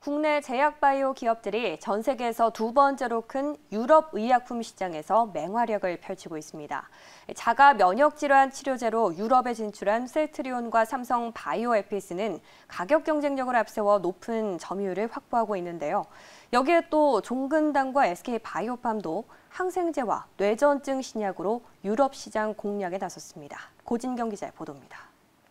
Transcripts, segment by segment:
국내 제약바이오 기업들이 전 세계에서 두 번째로 큰 유럽 의약품 시장에서 맹활약을 펼치고 있습니다. 자가 면역 질환 치료제로 유럽에 진출한 셀트리온과 삼성 바이오에피스는 가격 경쟁력을 앞세워 높은 점유율을 확보하고 있는데요. 여기에 또 종근당과 SK바이오팜도 항생제와 뇌전증 신약으로 유럽 시장 공략에 나섰습니다. 고진경 기자의 보도입니다.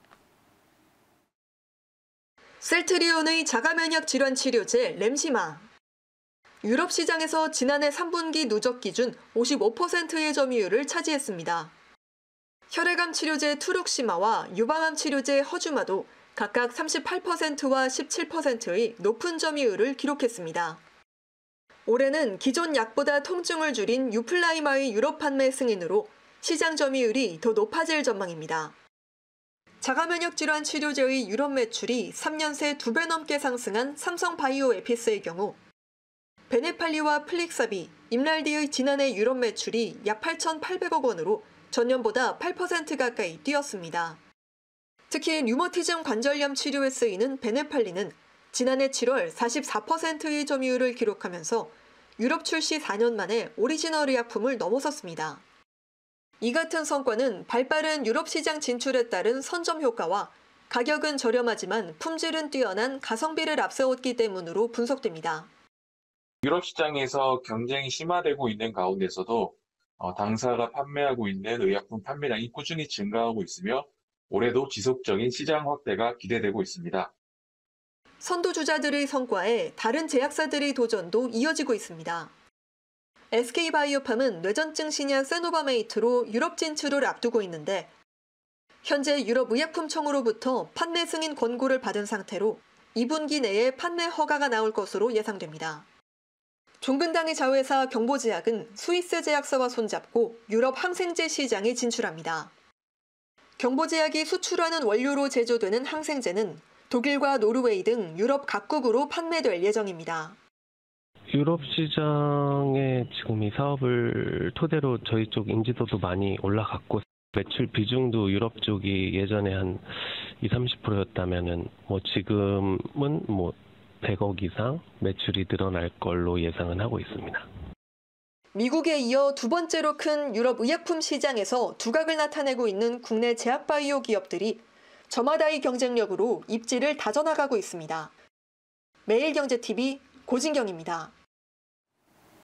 셀트리온의 자가면역 질환 치료제 램시마. 유럽 시장에서 지난해 3분기 누적 기준 55%의 점유율을 차지했습니다. 혈액암 치료제 투룩시마와 유방암 치료제 허주마도 각각 38%와 17%의 높은 점유율을 기록했습니다. 올해는 기존 약보다 통증을 줄인 유플라이마의 유럽 판매 승인으로 시장 점유율이 더 높아질 전망입니다. 자가면역 질환 치료제의 유럽 매출이 3년 새 2배 넘게 상승한 삼성 바이오에피스의 경우 베네팔리와 플릭사비, 임랄디의 지난해 유럽 매출이 약 8,800억 원으로 전년보다 8% 가까이 뛰었습니다. 특히 류머티즘 관절염 치료에 쓰이는 베네팔리는 지난해 7월 44%의 점유율을 기록하면서 유럽 출시 4년 만에 오리지널 의약품을 넘어섰습니다. 이 같은 성과는 발빠른 유럽 시장 진출에 따른 선점 효과와 가격은 저렴하지만 품질은 뛰어난 가성비를 앞세웠기 때문으로 분석됩니다. 유럽 시장에서 경쟁이 심화되고 있는 가운데서도 당사가 판매하고 있는 의약품 판매량이 꾸준히 증가하고 있으며 올해도 지속적인 시장 확대가 기대되고 있습니다. 선두주자들의 성과에 다른 제약사들의 도전도 이어지고 있습니다. SK바이오팜은 뇌전증 신약 세노바메이트로 유럽 진출을 앞두고 있는데 현재 유럽의약품청으로부터 판매 승인 권고를 받은 상태로 2분기 내에 판매 허가가 나올 것으로 예상됩니다. 종근당의 자회사 경보제약은 스위스 제약사와 손잡고 유럽 항생제 시장에 진출합니다. 경보제약이 수출하는 원료로 제조되는 항생제는 독일과 노르웨이 등 유럽 각국으로 판매될 예정입니다. 유럽 시장에 지금 이 사업을 토대로 저희 쪽 인지도도 많이 올라갔고 매출 비중도 유럽 쪽이 예전에 한 20-30%였다면은 지금은 100억 이상 매출이 늘어날 걸로 예상은 하고 있습니다. 미국에 이어 두 번째로 큰 유럽 의약품 시장에서 두각을 나타내고 있는 국내 제약바이오 기업들이 저마다의 경쟁력으로 입지를 다져나가고 있습니다. 매일경제TV 고진경입니다.